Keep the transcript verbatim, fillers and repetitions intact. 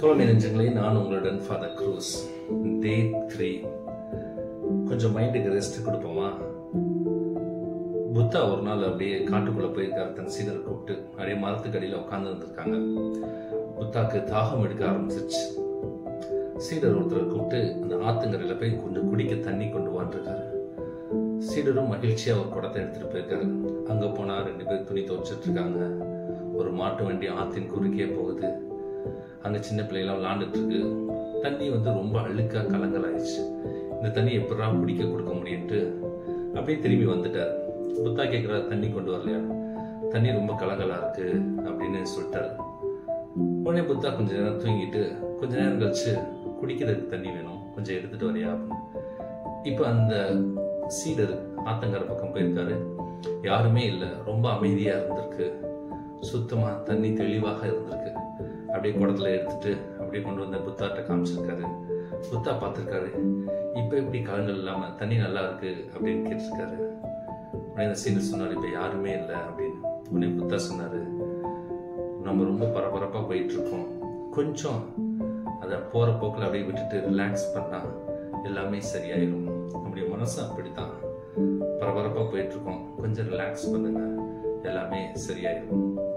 தோழமை நெஞ்சங்களே, நான் உங்களுடன் ஃபாதர் க்ரூஸ். Day three. கொஞ்சம் மைண்டுக்கு ரெஸ்ட் கொடுப்போமா? புத்தா ஒரு நாள் அப்படியே காட்டுக்குள்ள போயிருக்காரு. தன் சீடரை கூப்பிட்டு அப்படியே மரத்துக்கு அடியில் உட்கார்ந்து இருந்திருக்காங்க. புத்தாக்கு தாகம் எடுக்க ஆரம்பிச்சிருச்சு. சீடர் ஒருத்தரை கூப்பிட்டு அந்த ஆத்துங்கரையில போய் கொஞ்சம் குடிக்க தண்ணி கொண்டு வான்றிருக்காரு. சீடரும் மகிழ்ச்சியா ஒரு குடத்தை எடுத்துட்டு போயிருக்காரு. அங்க போனா ரெண்டு பேர் துணி துவைச்சிட்டு இருக்காங்க. ஒரு மாட்டு வண்டி ஆத்தின் குறுக்கே போகுது. அங்க சின்ன பிள்ளைலாம் விளாண்டுட்டு இருக்கு. தண்ணி வந்து ரொம்ப அழுக்கா கலங்கல் ஆயிடுச்சு. இந்த தண்ணி எப்படா குடிக்க கொடுக்க முடியும்ட்டு அப்படியே திரும்பி வந்துட்டாரு. புத்தா கேட்கிறாரு, தண்ணி கொண்டு வரலையா? தண்ணி ரொம்ப கலங்கலா இருக்கு அப்படின்னு சொல்லிட்டாரு. உடனே புத்தா கொஞ்ச நேரம் தூங்கிட்டு கொஞ்ச நேரம் கழிச்சு குடிக்கிறதுக்கு தண்ணி வேணும், கொஞ்சம் எடுத்துட்டு வரையா அப்படின்னு. இப்ப அந்த சீடர் ஆத்தங்கரை பக்கம் போயிருக்காரு. யாருமே இல்லை, ரொம்ப அமைதியா இருந்திருக்கு. சுத்தமா தண்ணி தெளிவாக இருந்திருக்கு. அப்படியே குடத்துல எடுத்துட்டு அப்படியே கொண்டு வந்த புத்தாட்ட காமிச்சிருக்காரு. புத்தா பார்த்திருக்காரு. இப்ப எப்படி கலங்கள் இல்லாம தண்ணி நல்லா இருக்கு அப்படின்னு கேட்டிருக்காரு. உடனே அந்த சீடர் சொன்னாரு, இப்ப யாருமே இல்லை அப்படின்னு. உடனே புத்தா சொன்னாரு, நம்ம ரொம்ப பரபரப்பா போயிட்டு இருக்கோம், கொஞ்சம் அதை போற போக்கில் அப்படியே விட்டுட்டு ரிலாக்ஸ் பண்ணா எல்லாமே சரியாயிடும். நம்முடைய மனசு அப்படித்தான், பரபரப்பா போயிட்டு இருக்கோம், கொஞ்சம் ரிலாக்ஸ் பண்ணுங்க, எல்லாமே சரியாயிடும்.